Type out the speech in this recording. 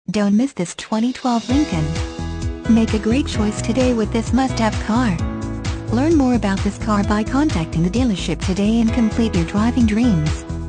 Don't miss this 2012 Lincoln. Make a great choice today with this must-have car. Learn more about this car by contacting the dealership today and complete your driving dreams.